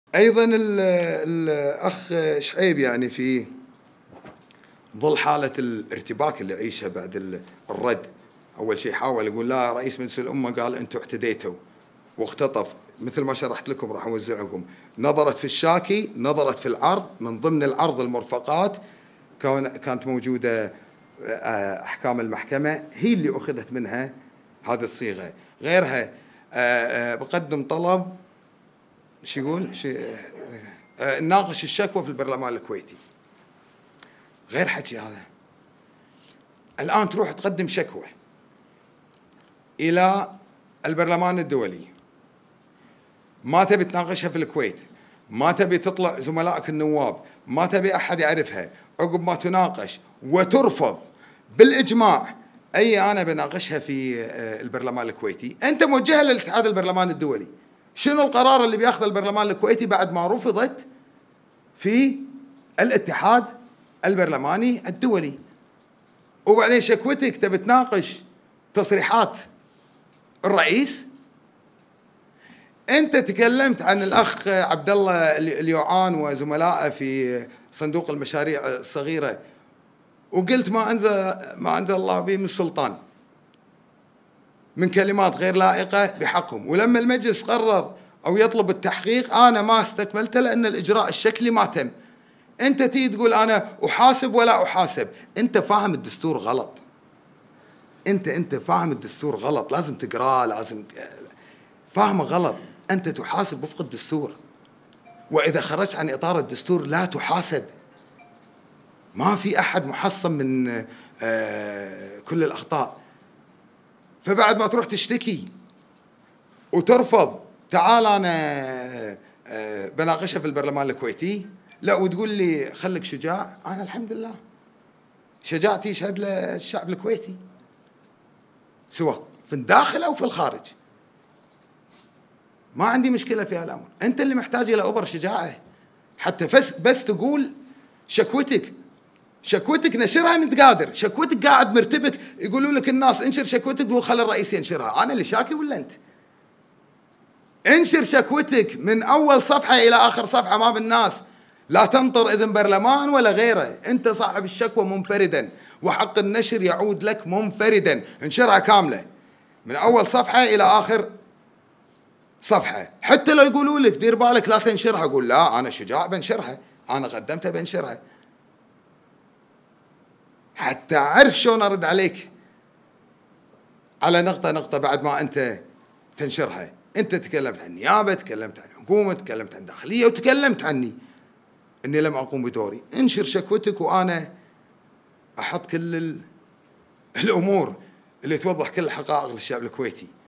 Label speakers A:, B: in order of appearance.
A: أيضا الأخ شعيب يعني في ظل حالة الارتباك اللي يعيشها بعد الرد، أول شيء حاول يقول لا رئيس مجلس الأمة قال أنتم اعتديتوا واختطف، مثل ما شرحت لكم راح أوزعكم. نظرت في الشاكي، نظرت في العرض، من ضمن العرض المرفقات كانت موجودة أحكام المحكمة، هي اللي أخذت منها هذه الصيغة. غيرها بقدم طلب شو يقول ناقش الشكوى في البرلمان الكويتي، غير حكي هذا. الآن تروح تقدم شكوى إلى البرلمان الدولي، ما تبي تناقشها في الكويت، ما تبي تطلع زملائك النواب، ما تبي أحد يعرفها، عقب ما تناقش وترفض بالإجماع أنا بناقشها في البرلمان الكويتي. أنت موجهة للاتحاد البرلمان الدولي، شنو القرار اللي بياخذه البرلمان الكويتي بعد ما رفضت في الاتحاد البرلماني الدولي؟ وبعدين شكوتك تبي تناقش تصريحات الرئيس. أنت تكلمت عن الأخ عبد الله اليوعان وزملائه في صندوق المشاريع الصغيرة، وقلت ما أنزل الله به من سلطان، من كلمات غير لائقة بحقهم. ولما المجلس قرر أو يطلب التحقيق أنا ما استكملته لأن الإجراء الشكلي ما تم. أنت تيجي تقول أنا أحاسب ولا أحاسب، أنت فاهم الدستور غلط. أنت فاهم الدستور غلط، لازم تقراه، لازم فاهمه غلط. أنت تحاسب وفق الدستور، وإذا خرجت عن إطار الدستور لا تحاسب. ما في أحد محصن من كل الأخطاء. فبعد ما تروح تشتكي وترفض، تعال أنا بناقشها في البرلمان الكويتي، لا وتقول لي خليك شجاع. أنا الحمد لله شجاعتي يشهد للشعب الكويتي سواء في الداخل أو في الخارج، ما عندي مشكلة في هالأمر. أنت اللي محتاج إلى أبر شجاعة حتى بس تقول شكوتك نشرها من قادر. شكوتك قاعد مرتبك، يقولوا لك الناس انشر شكوتك، تقول خلي الرئيس ينشرها. أنا اللي شاكي ولا أنت؟ انشر شكوتك من أول صفحة إلى آخر صفحة ما بالناس، لا تنطر إذن برلمان ولا غيره. أنت صاحب الشكوى منفردا، وحق النشر يعود لك منفردا. انشرها كاملة من أول صفحة إلى آخر صفحة. حتى لو يقولوا لك دير بالك لا تنشرها، قول لا أنا شجاع بنشرها، أنا قدمتها بنشرها، حتى أعرف شلون أرد عليك على نقطة نقطة بعد ما أنت تنشرها. أنت تكلمت عن النيابة، تكلمت عن الحكومة، تكلمت عن الداخلية، وتكلمت عني أني لم أقوم بدوري. انشر شكوتك وأنا أحط كل الأمور اللي توضح كل الحقائق للشعب الكويتي.